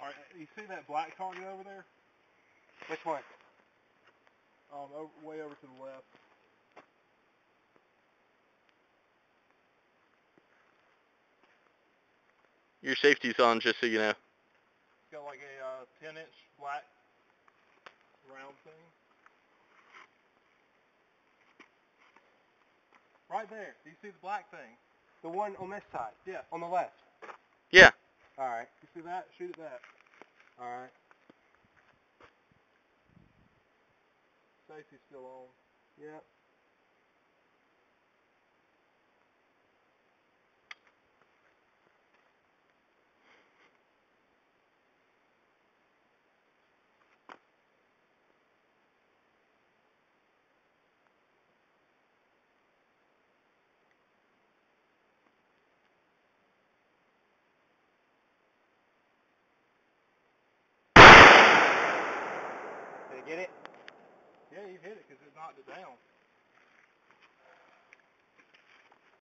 Alright, you see that black target over there? Which one? Way over to the left. Your safety's on, just so you know. It's got like a 10-inch black round thing. Right there. Do you see the black thing? The one on this side? Yeah. On the left? Yeah. Alright. You see that? Shoot at that. Alright. Safety's still on. Yep. Did it get it? Yeah, you hit it because it knocked it down.